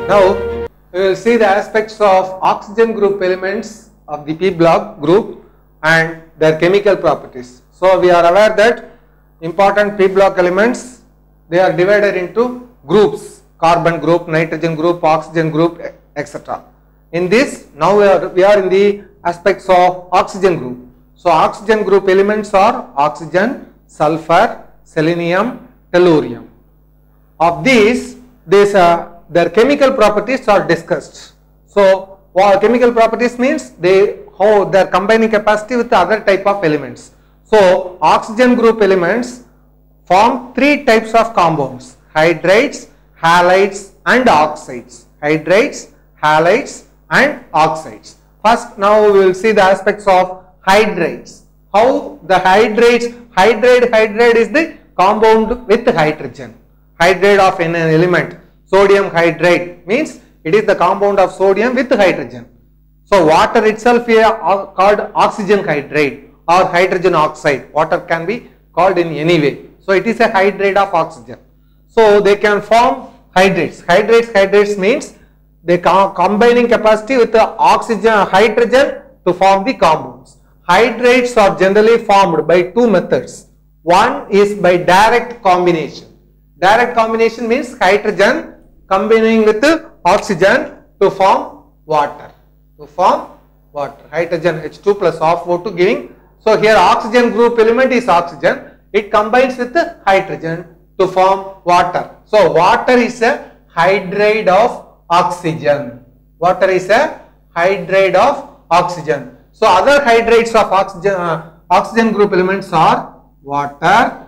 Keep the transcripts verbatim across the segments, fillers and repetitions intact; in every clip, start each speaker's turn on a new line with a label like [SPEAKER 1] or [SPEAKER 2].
[SPEAKER 1] Now we will see the aspects of oxygen group elements of the P block group and their chemical properties. So we are aware that important P block elements, they are divided into groups: carbon group, nitrogen group, oxygen group, et cetera. In this, now we are, we are in the aspects of oxygen group. So oxygen group elements are oxygen, sulfur, selenium, tellurium. Of these, this, uh, their chemical properties are discussed. So what chemical properties means, they how their combining capacity with the other type of elements. So oxygen group elements form three types of compounds: hydrides, halides and oxides. Hydrides, halides and oxides. First, now we will see the aspects of hydrides. How the hydrides, hydride, hydride is the compound with hydrogen. Hydride of an element, sodium hydride, means it is the compound of sodium with hydrogen. So water itself is called oxygen hydride or hydrogen oxide. Water can be called in any way. So it is a hydride of oxygen. So they can form hydrates. Hydrates, hydrates means they are combining capacity with the oxygen, hydrogen to form the compounds. Hydrates are generally formed by two methods. One is by direct combination. Direct combination means hydrogen combining with oxygen to form water. To form water. Hydrogen H two plus O two giving. So here oxygen group element is oxygen. It combines with the hydrogen to form water. So water is a hydride of oxygen. Water is a hydride of oxygen. So other hydrides of oxygen, uh, oxygen group elements are water,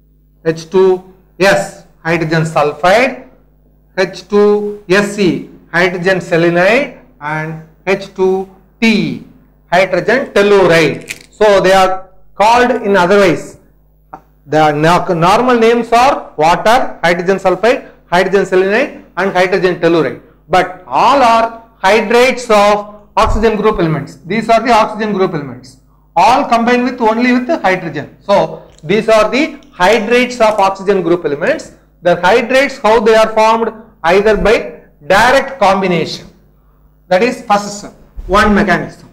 [SPEAKER 1] H two S, hydrogen sulfide, H two S E, hydrogen selenide and H two T, hydrogen telluride. So they are called in other ways. The normal names are water, hydrogen sulfide, hydrogen selenide and hydrogen telluride. But all are hydrides of oxygen group elements. These are the oxygen group elements. All combined with only with the hydrogen. So these are the hydrides of oxygen group elements. The hydrides, how they are formed? Either by direct combination. That is first one mechanism.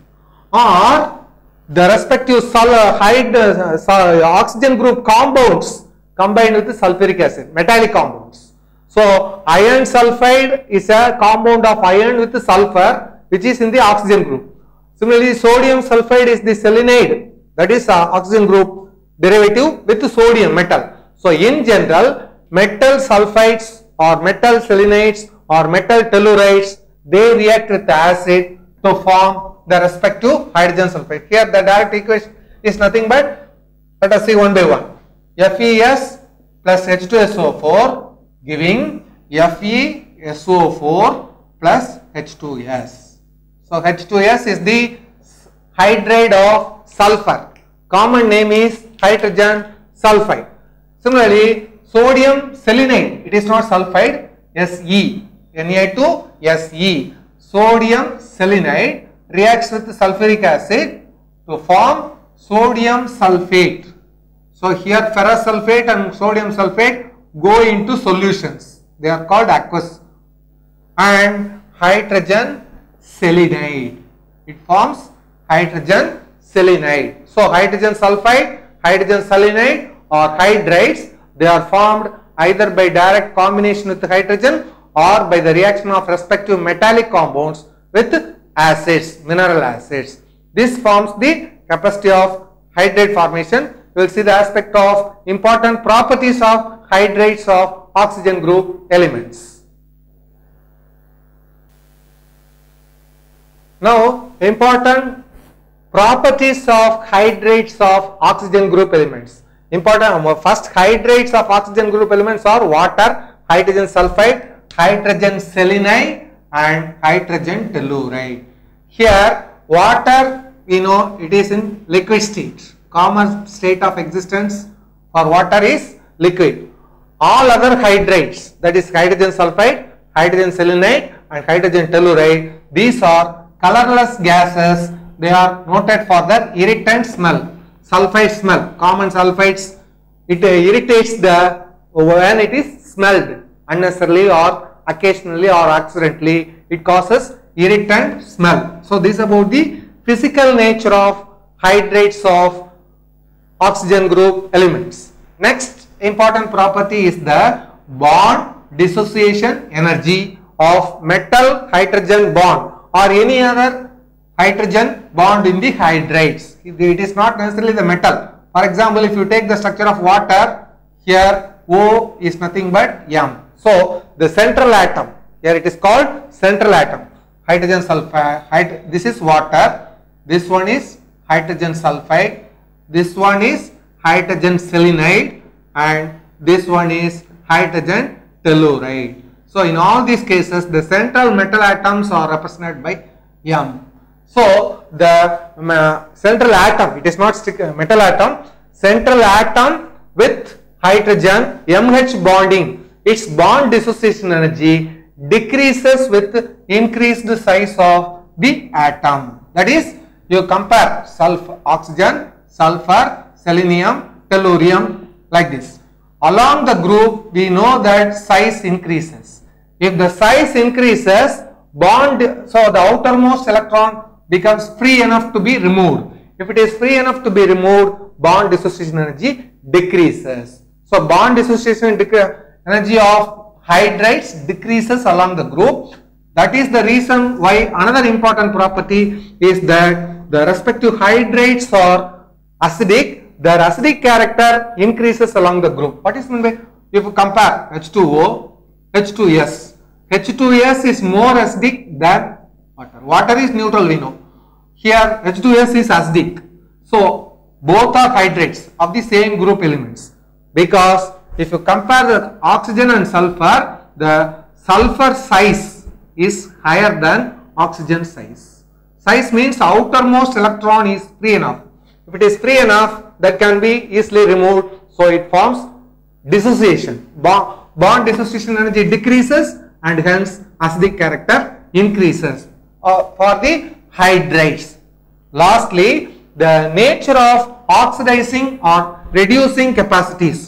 [SPEAKER 1] Or the respective sol hyd uh, oxygen group compounds combined with the sulfuric acid, metallic compounds. So iron sulfide is a compound of iron with the sulfur, which is in the oxygen group. Similarly, sodium sulfide is the selenide, that is uh, oxygen group derivative with the sodium metal. So in general, metal sulfides or metal selenides or metal tellurides, they react with the acid to form the respective hydrogen sulfide. Here the direct equation is nothing but, let us see one by one. F E S plus H two S O four giving F E S O four plus H two S. So H two S is the hydride of sulfur. Common name is hydrogen sulfide. Similarly, sodium selenide, it is not sulfide, S E, N A two S E. Sodium selenide reacts with sulfuric acid to form sodium sulfate. So here ferrous sulfate and sodium sulfate go into solutions. They are called aqueous. And hydrogen selenide. It forms hydrogen selenide. So hydrogen sulfide, hydrogen selenide or hydrides, they are formed either by direct combination with hydrogen or by the reaction of respective metallic compounds with acids, mineral acids. This forms the capacity of hydride formation. We will see the aspect of important properties of hydrides of oxygen group elements. Now, important properties of hydrides of oxygen group elements. Important first hydrides of oxygen group elements are water, hydrogen sulfide, hydrogen selenide and hydrogen telluride. Here water, we know it is in liquid state. Common state of existence for water is liquid. All other hydrides, that is hydrogen sulfide, hydrogen selenide and hydrogen telluride, these are colorless gases. They are noted for their irritant smell. Sulfide smell, common sulfides, it uh, irritates the when it is smelled unnecessarily or occasionally or accidentally it causes irritant smell. So this is about the physical nature of hydrates of oxygen group elements. Next important property is the bond dissociation energy of metal hydrogen bond or any other hydrogen bond in the hydrates. It is not necessarily the metal. For example, if you take the structure of water, here O is nothing but M. So the central atom, here it is called central atom, hydrogen sulfide. This is water, this one is hydrogen sulfide, this one is hydrogen selenide, and this one is hydrogen telluride. So in all these cases, the central metal atoms are represented by M. So the uh, central atom, it is not stick, uh, metal atom, central atom with hydrogen M H bonding, its bond dissociation energy decreases with increased size of the atom. That is, you compare sulfur, oxygen, sulfur, selenium, tellurium, like this. Along the group, we know that size increases. If the size increases, bond, so the outermost electron becomes free enough to be removed. If it is free enough to be removed, bond dissociation energy decreases. So bond dissociation energy of hydrates decreases along the group. That is the reason why another important property is that the respective hydrates are acidic, their acidic character increases along the group. What is meant by, if you compare H two O, H two S, H two S is more acidic than water. Water is neutral, we know. Here H two S is acidic. So both are hydrates of the same group elements, because if you compare the oxygen and sulfur, the sulfur size is higher than oxygen size. Size means outermost electron is free enough. If it is free enough, that can be easily removed, so it forms dissociation. Bond, bond dissociation energy decreases and hence acidic character increases uh, for the hydrates. Lastly, the nature of oxidizing or reducing capacities.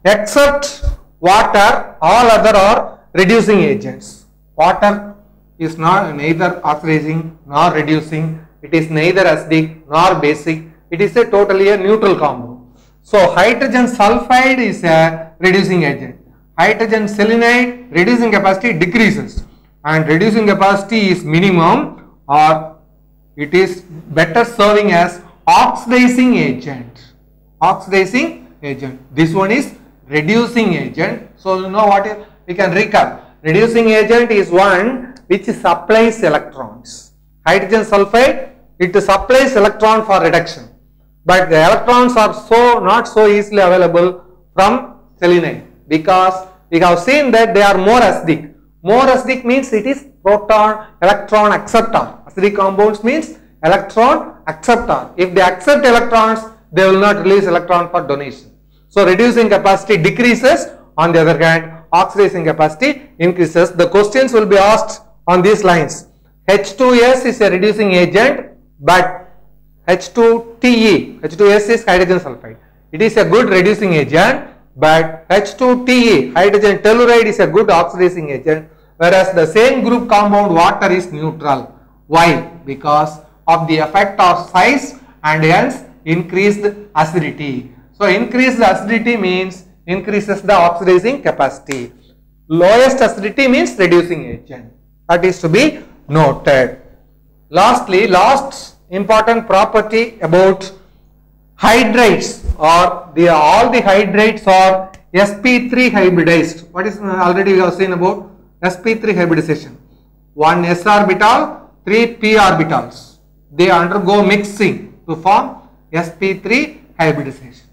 [SPEAKER 1] Except water, all other are reducing agents. Water is not neither oxidizing nor reducing. It is neither acidic nor basic. It is a totally a neutral compound. So hydrogen sulfide is a reducing agent. Hydrogen selenide reducing capacity decreases, and reducing capacity is minimum, or it is better serving as oxidizing agent. Oxidizing agent. This one is reducing agent. So you know what we can recap. Reducing agent is one which supplies electrons. Hydrogen sulfide, it supplies electron for reduction, but the electrons are so not so easily available from selenide, because we have seen that they are more acidic. More acidic means it is proton electron acceptor. Acidic compounds means electron acceptor. If they accept electrons, they will not release electron for donation. So reducing capacity decreases. On the other hand, oxidizing capacity increases. The questions will be asked on these lines. H two S is a reducing agent, but H two T E, H two S is hydrogen sulfide. It is a good reducing agent, but H two T E, hydrogen telluride, is a good oxidizing agent, whereas the same group compound water is neutral. Why? Because of the effect of size and hence increased acidity. So increased acidity means increases the oxidizing capacity. Lowest acidity means reducing agent. That is to be noted. Lastly, last important property about hydrates, or the all the hydrates are S P three hybridized. What is already we have seen about S P three hybridization? One S orbital, three P orbitals. They undergo mixing to form S P three hybridization.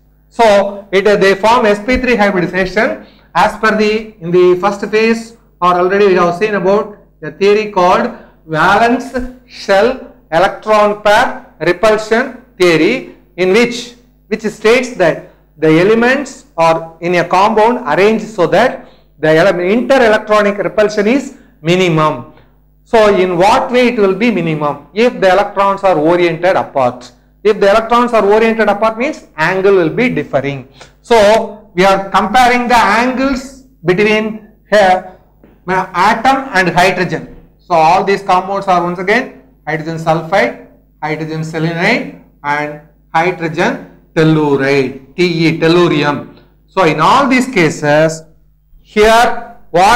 [SPEAKER 1] So it they form S P three hybridization as per the in the first phase, or already we have seen about a theory called valence shell electron pair repulsion theory, in which which states that the elements are in a compound arranged so that the inter-electronic repulsion is minimum. So in what way it will be minimum? If the electrons are oriented apart. If the electrons are oriented apart means angle will be differing. So we are comparing the angles between here atom and hydrogen. So all these compounds are once again hydrogen sulfide, hydrogen selenide and hydrogen telluride, Te, tellurium. So in all these cases, here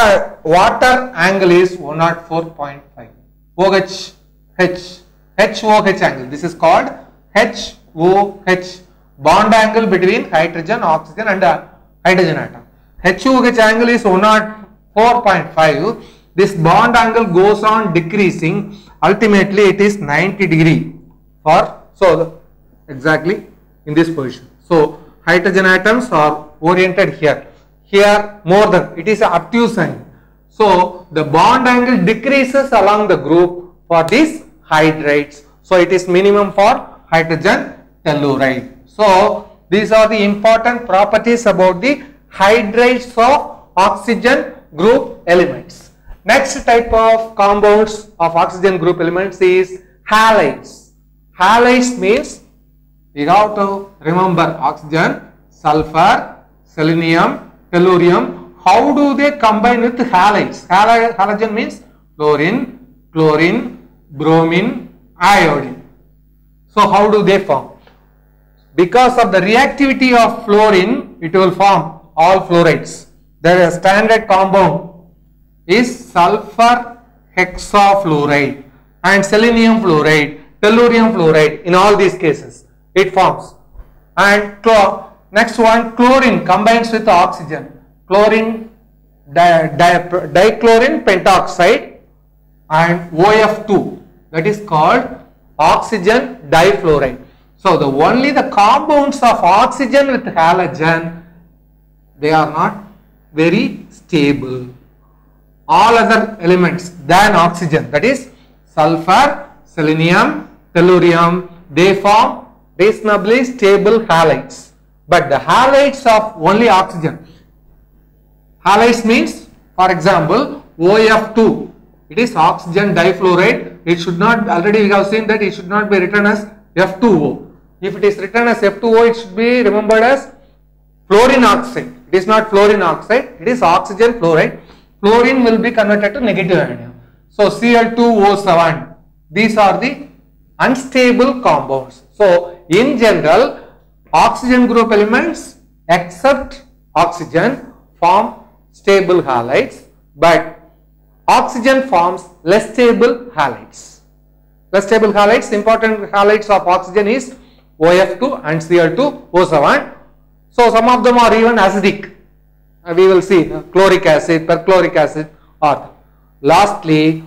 [SPEAKER 1] water angle is one oh four point five. OH, H, H O H angle. This is called H O H, bond angle between hydrogen, oxygen and uh, hydrogen atom. H O H angle is one oh four point five. This bond angle goes on decreasing. Ultimately, it is ninety degree for, so exactly in this position. So hydrogen atoms are oriented here. Here more than, it is an obtuse sign. So the bond angle decreases along the group for these hydrides. So it is minimum for hydrogen telluride. So these are the important properties about the hydrides of oxygen group elements. Next type of compounds of oxygen group elements is halides. Halides means we have to remember oxygen, sulfur, selenium, tellurium. How do they combine with halides? Hal halogen means fluorine, chlorine, bromine, iodine. So how do they form? Because of the reactivity of fluorine, it will form all fluorides. Their standard compound is sulfur hexafluoride and selenium fluoride, tellurium fluoride. In all these cases, it forms. And next one, chlorine combines with oxygen. Chlorine, di di dichlorine pentoxide and O F two, that is called oxygen difluoride. So the only the compounds of oxygen with halogen, they are not very stable. All other elements than oxygen, that is sulfur, selenium, tellurium, they form reasonably stable halides. But the halides of only oxygen, halides means, for example, O F two, it is oxygen difluoride. It should not, already we have seen that it should not be written as F two O. If it is written as F two O, it should be remembered as fluorine oxide. It is not fluorine oxide, it is oxygen fluoride. Fluorine will be converted to negative ion. So C L two O seven, these are the unstable compounds. So in general, oxygen group elements except oxygen form stable halides, but oxygen forms less stable halides. Less stable halides, important halides of oxygen is O F two and C L two O seven. So some of them are even acidic. Uh, we will see uh, chloric acid, perchloric acid, or lastly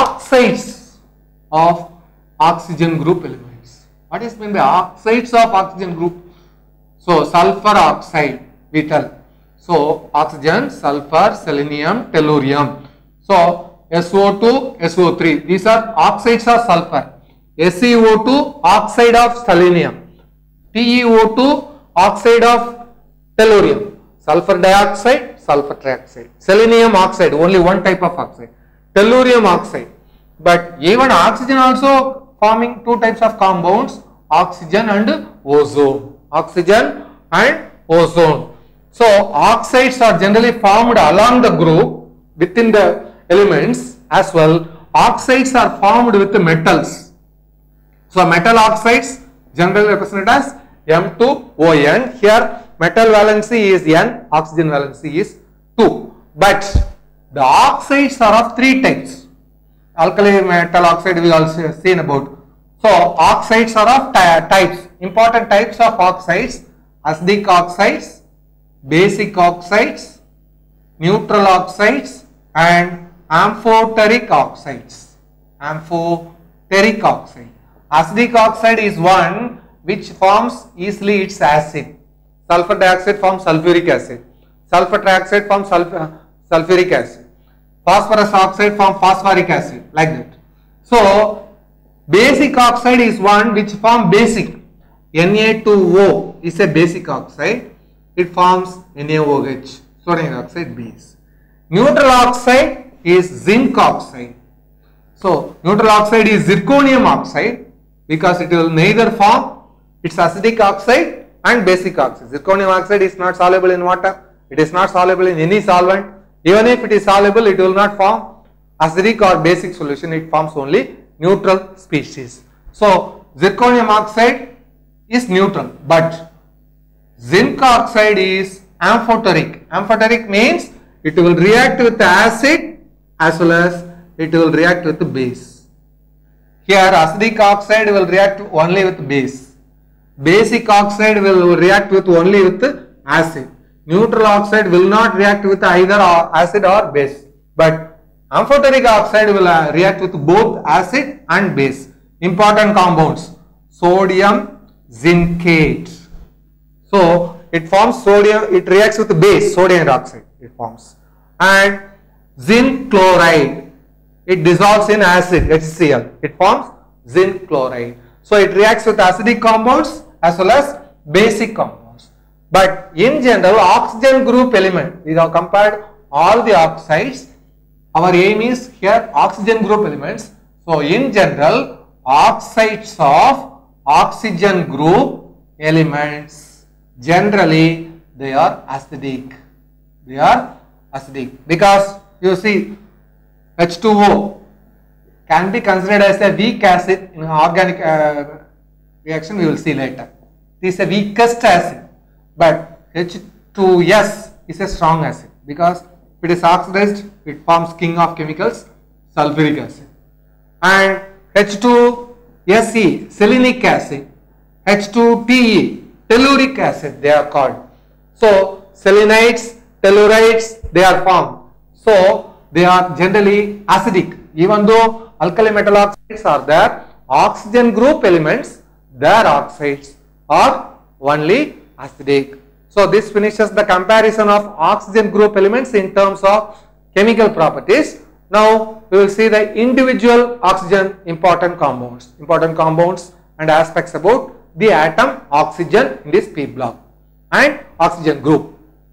[SPEAKER 1] oxides of oxygen group elements. What is meant by oxides of oxygen group? So sulfur oxide, we tell. So oxygen, sulfur, selenium, tellurium. So S O two, S O three, these are oxides of sulfur. S e O two, oxide of selenium. T e O two, oxide of tellurium. Sulfur dioxide, sulfur trioxide. Selenium oxide, only one type of oxide. Tellurium oxide. But even oxygen also forming two types of compounds, oxygen and ozone. Oxygen and ozone. So oxides are generally formed along the group within the elements as well. Oxides are formed with the metals. So metal oxides generally represented as M two O N. Here metal valency is N, oxygen valency is two. But the oxides are of three types. Alkali metal oxide we also seen about. So oxides are of types. Important types of oxides: acidic oxides, basic oxides, neutral oxides, and amphoteric oxides. Amphoteric oxide. Acidic oxide is one which forms easily its acid. Sulfur dioxide forms sulfuric acid. Sulfur trioxide forms sulfur, sulfuric acid. Phosphorus oxide forms phosphoric acid, like that. So basic oxide is one which forms basic. N A two O is a basic oxide. It forms N A O H, sodium oxide base. Neutral oxide is zinc oxide. So neutral oxide is zirconium oxide because it will neither form its acidic oxide and basic oxide. Zirconium oxide is not soluble in water. It is not soluble in any solvent. Even if it is soluble, it will not form acidic or basic solution, it forms only neutral species. So zirconium oxide is neutral, but zinc oxide is amphoteric. Amphoteric means it will react with acid as well as it will react with the base. Here acidic oxide will react only with base. Basic oxide will react with only with acid. Neutral oxide will not react with either acid or base. But amphoteric oxide will react with both acid and base. Important compounds. Sodium zincate. So it forms sodium, it reacts with base, sodium hydroxide it forms. And zinc chloride, it dissolves in acid, HCl, it forms zinc chloride. So it reacts with acidic compounds as well as basic compounds. But in general, oxygen group element, we have compared all the oxides. Our aim is here oxygen group elements. So in general, oxides of oxygen group elements, generally they are acidic. They are acidic because you see H two O can be considered as a weak acid in organic uh, reaction, we will see later. It is a weakest acid, but H two S is a strong acid because if it is oxidized, it forms king of chemicals, sulfuric acid. And H two S E, selenic acid, H two P E, telluric acid they are called. So selenites, tellurites they are formed. So they are generally acidic. Even though alkali metal oxides are there, oxygen group elements, their oxides are only acidic. So this finishes the comparison of oxygen group elements in terms of chemical properties. Now we will see the individual oxygen important compounds, important compounds and aspects about the atom oxygen in this P block and oxygen group.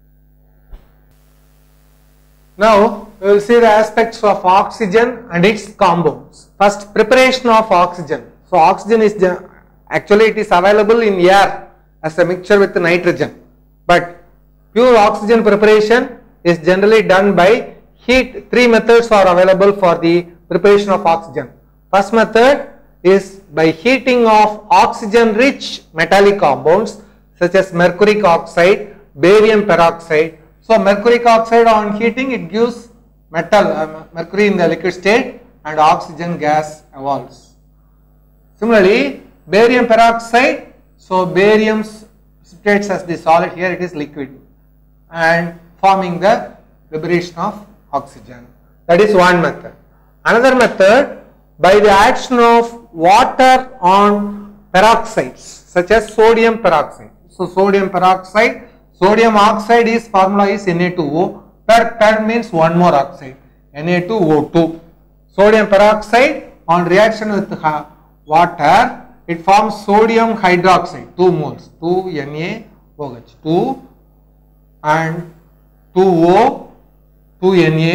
[SPEAKER 1] Now we will see the aspects of oxygen and its compounds. First, preparation of oxygen. So oxygen is actually it is available in air as a mixture with nitrogen, but pure oxygen preparation is generally done by heat. Three methods are available for the preparation of oxygen. First method is by heating of oxygen rich metallic compounds such as mercuric oxide, barium peroxide. So mercuric oxide on heating it gives metal, uh, mercury in the liquid state and oxygen gas evolves. Similarly barium peroxide, so barium states as the solid, here it is liquid and forming the liberation of oxygen. That is one method. Another method, by the action of water on peroxides such as sodium peroxide. So sodium peroxide, sodium oxide is formula is Na two O, per per means one more oxide, Na two O two. Sodium peroxide on reaction with water it forms sodium hydroxide, two moles, two NaOH, two and two O, two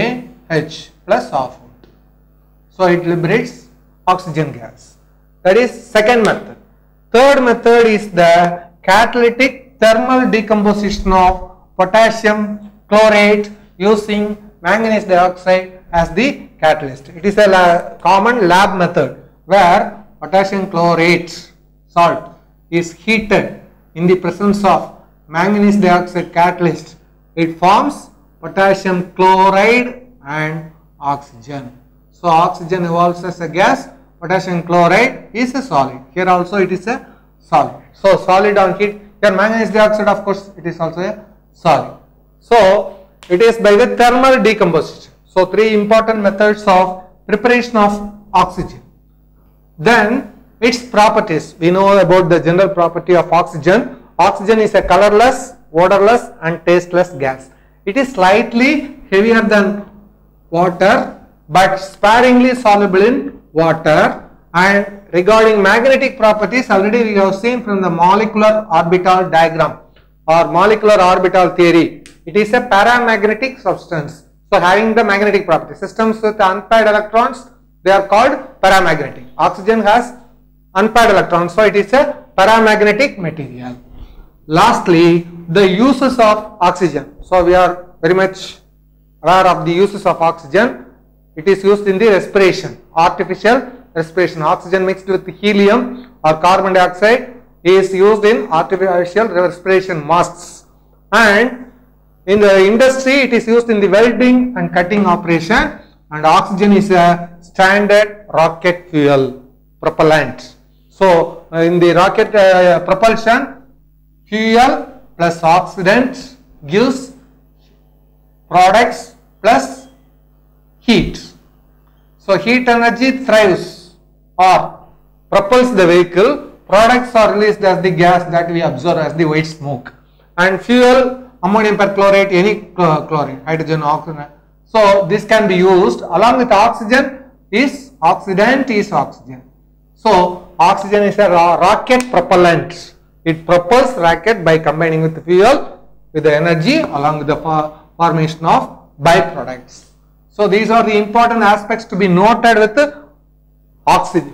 [SPEAKER 1] NaH plus half out. So it liberates oxygen gas. That is second method. Third method is the catalytic thermal decomposition of potassium chlorate using manganese dioxide as the catalyst. It is a la common lab method where potassium chlorate salt is heated in the presence of manganese dioxide catalyst. It forms potassium chloride and oxygen. So oxygen evolves as a gas, potassium chloride is a solid. Here also it is a solid. So solid on heat, here manganese dioxide of course it is also a solid. So it is by the thermal decomposition. So three important methods of preparation of oxygen. Then its properties, we know about the general property of oxygen. Oxygen is a colorless, odorless and tasteless gas. It is slightly heavier than water but sparingly soluble in water. And regarding magnetic properties, already we have seen from the molecular orbital diagram or molecular orbital theory, it is a paramagnetic substance. So having the magnetic property, systems with unpaired electrons, they are called paramagnetic. Oxygen has unpaired electrons, so it is a paramagnetic material. Lastly, the uses of oxygen. So we are very much aware of the uses of oxygen. It is used in the respiration, artificial respiration. Oxygen mixed with helium or carbon dioxide is used in artificial respiration masks, and in the industry it is used in the welding and cutting operation, and oxygen is a standard rocket fuel propellant. So in the rocket uh, propulsion, fuel plus oxidant gives products plus heat. So heat energy thrives or propels the vehicle. Products are released as the gas that we absorb as the white smoke, and fuel ammonium perchlorate, any chlorine, hydrogen, oxygen. So this can be used along with oxygen. Is oxidant is oxygen. So oxygen is a rocket propellant. It propels rocket by combining with the fuel with the energy along with the formation of byproducts. So these are the important aspects to be noted with the oxygen.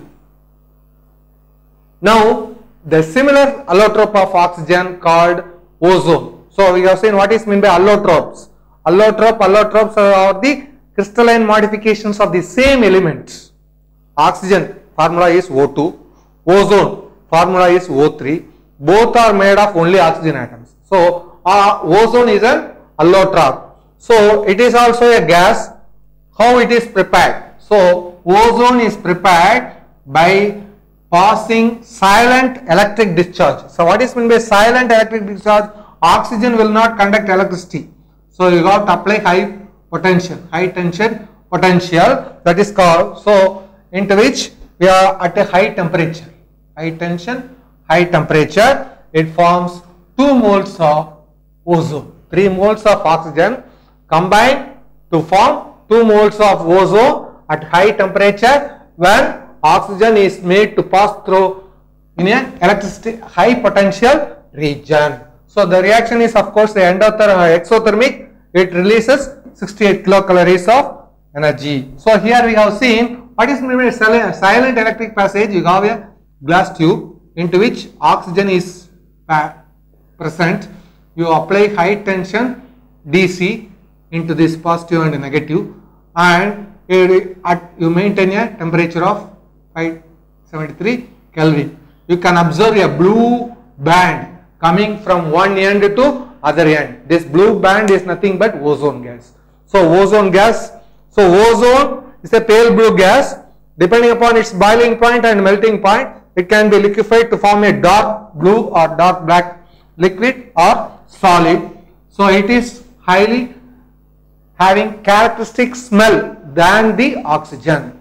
[SPEAKER 1] Now the similar allotrope of oxygen called ozone. So we have seen what is meant by allotropes. Allotrope, allotropes are the crystalline modifications of the same elements. Oxygen formula is O two, ozone formula is O three. Both are made of only oxygen atoms. So uh, ozone is an allotrope. So it is also a gas. How it is prepared? So ozone is prepared by passing silent electric discharge. So what is meant by silent electric discharge? Oxygen will not conduct electricity. So you got to apply high potential, high tension potential, that is called, so into which we are at a high temperature, high tension, high temperature, it forms two moles of ozone. three moles of oxygen combine to form two moles of ozone at high temperature when oxygen is made to pass through in a electricity high potential region. So the reaction is of course the endothermic, exothermic. It releases sixty-eight kilocalories of energy. So here we have seen what is meant by silent electric passage. You have a glass tube into which oxygen is present. You apply high tension D C into this positive and negative, and you maintain a temperature of five seventy-three Kelvin. You can observe a blue band coming from one end to other end. This blue band is nothing but ozone gas. So ozone gas, so ozone is a pale blue gas. Depending upon its boiling point and melting point, it can be liquefied to form a dark blue or dark black liquid or solid. So it is highly having characteristic smell than the oxygen.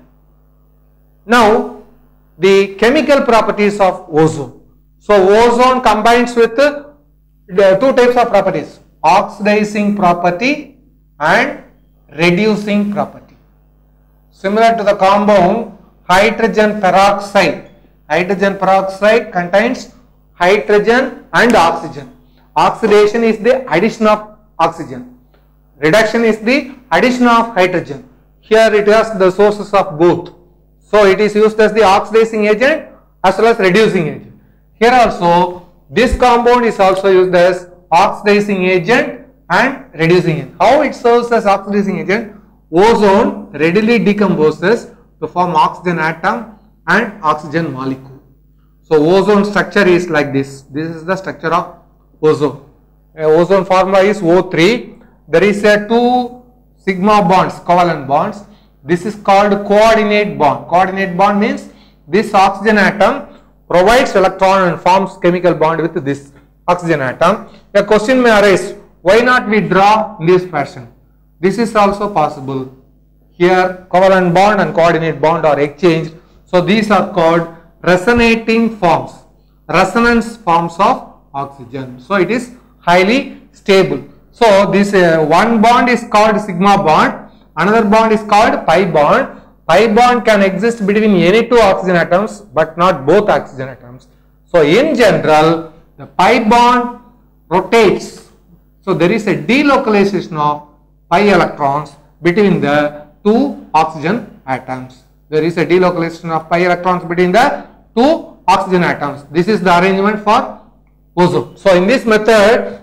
[SPEAKER 1] Now the chemical properties of ozone. So ozone combines with the two types of properties, oxidizing property and reducing property. Similar to the compound hydrogen peroxide. Hydrogen peroxide contains hydrogen and oxygen. Oxidation is the addition of oxygen. Reduction is the addition of hydrogen. Here it has the sources of both. So it is used as the oxidizing agent as well as reducing agent. Here also this compound is also used as oxidizing agent and reducing agent. How it serves as oxidizing agent? Ozone readily decomposes to form oxygen atom and oxygen molecule. So ozone structure is like this. This is the structure of ozone. Uh, ozone formula is O three. There is a two sigma bonds, covalent bonds. This is called coordinate bond. Coordinate bond means this oxygen atom provides electron and forms chemical bond with this oxygen atom. A question may arise, why not we draw in this fashion? This is also possible. Here covalent bond and coordinate bond are exchanged. So these are called resonating forms, resonance forms of oxygen. So it is highly stable. So this uh, one bond is called sigma bond, another bond is called pi bond. Pi bond can exist between any two oxygen atoms but not both oxygen atoms. So in general the pi bond rotates. So there is a delocalization of pi electrons between the two oxygen atoms. There is a delocalization of pi electrons between the two oxygen atoms. This is the arrangement for ozone. So in this method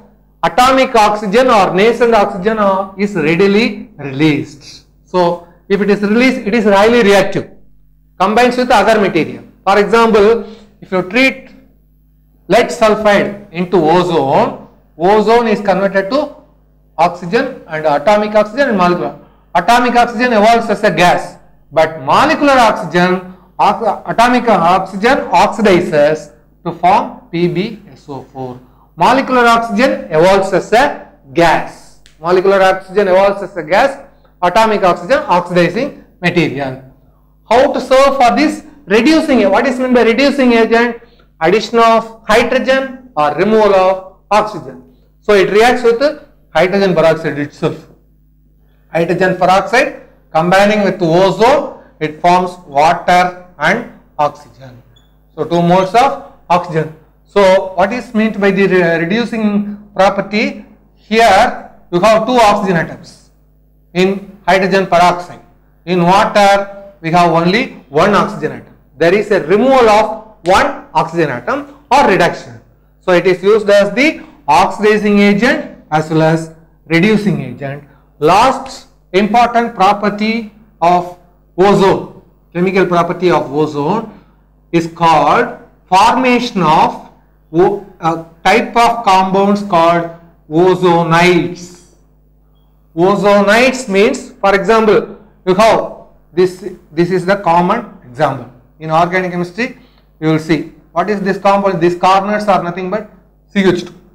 [SPEAKER 1] atomic oxygen or nascent oxygen uh, is readily released. So if it is released, it is highly reactive, combines with other material. For example, if you treat lead sulfide into ozone, ozone is converted to oxygen and atomic oxygen and molecular. Atomic oxygen evolves as a gas, but molecular oxygen, atomic oxygen oxidizes to form P b S O four. Molecular oxygen evolves as a gas. Molecular oxygen evolves as a gas, atomic oxygen oxidizing material. How to solve for this? Reducing. What is meant by reducing agent? Addition of hydrogen or removal of oxygen. So it reacts with hydrogen peroxide itself. Hydrogen peroxide combining with ozone, it forms water and oxygen. So two moles of oxygen. So what is meant by the re reducing property? Here you have two oxygen atoms in hydrogen peroxide. In water we have only one oxygen atom. There is a removal of one oxygen atom or reduction. So it is used as the oxidizing agent as well as reducing agent. Last important property of ozone, chemical property of ozone, is called formation of a type of compounds called ozonides. Ozonides means, for example, you have this, this is the common example. In organic chemistry, you will see what is this compound. These corners are nothing but C H two.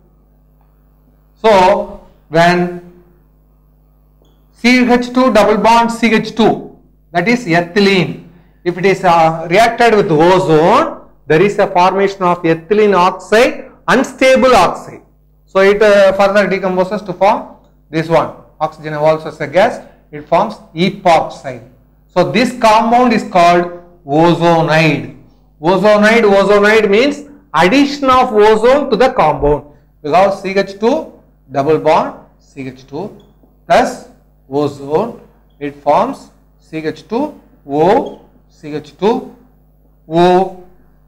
[SPEAKER 1] So when C H two double bond C H two, that is ethylene. If it is uh, reacted with ozone, there is a formation of ethylene oxide, unstable oxide. So it uh, further decomposes to form this one. Oxygen evolves as a gas, it forms epoxide. So this compound is called ozonide. Ozonide, ozonide means addition of ozone to the compound. Because C H two double bond C H two plus ozone, it forms C H two O, C H two O.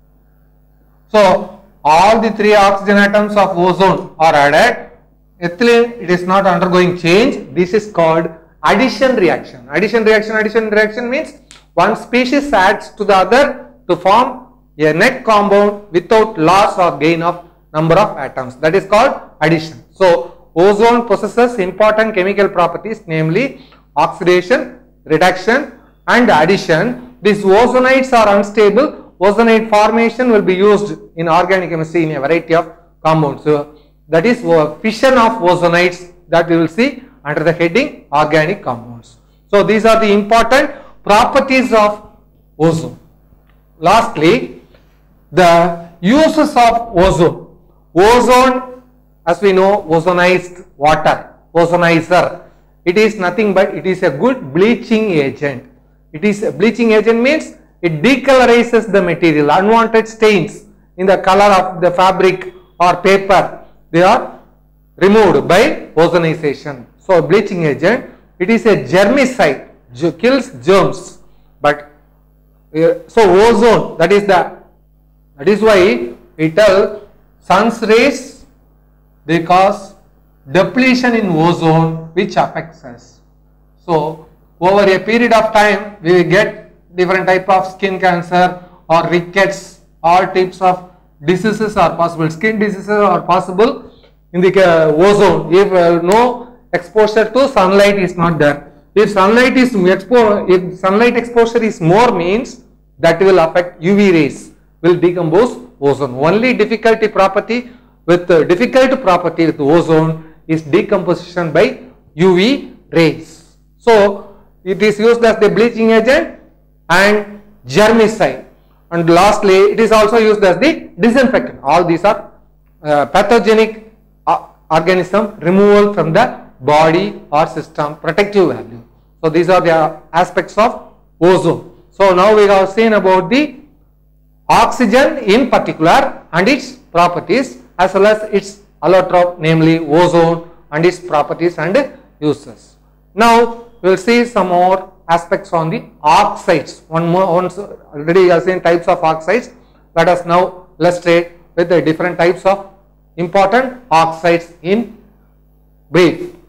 [SPEAKER 1] So all the three oxygen atoms of ozone are added. Ethylene, it is not undergoing change. This is called addition reaction. Addition reaction, addition reaction means one species adds to the other to form a net compound without loss or gain of number of atoms. That is called addition. So ozone possesses important chemical properties, namely oxidation, reduction and addition. These ozonides are unstable. Ozonide formation will be used in organic chemistry in a variety of compounds. So that is fission of ozonides that we will see under the heading organic compounds. So these are the important properties of ozone. Lastly, the uses of ozone. Ozone, as we know, ozonized water, ozonizer. It is nothing but it is a good bleaching agent. It is a bleaching agent means it decolorizes the material. Unwanted stains in the color of the fabric or paper, they are removed by ozonization. So bleaching agent, it is a germicide, kills germs. But uh, so ozone, that is the that is why we tell sun's rays, they cause depletion in ozone which affects us. So over a period of time we will get different type of skin cancer or rickets, all types of diseases are possible. Skin diseases are possible in the uh, ozone if uh, no exposure to sunlight is not there. If sunlight is expo if sunlight exposure is more, means that will affect U V rays, will decompose ozone. Only difficulty property with uh, difficult property with ozone is decomposition by U V rays. So it is used as the bleaching agent and germicide, and lastly it is also used as the disinfectant. All these are uh, pathogenic uh, organism removal from the body or system, protective value. So these are the aspects of ozone. So now we have seen about the oxygen in particular and its properties as well as its allotrope, namely ozone, and its properties and uses. Now we will see some more aspects on the oxides. One more, once already you have seen types of oxides. Let us now illustrate with the different types of important oxides in brief.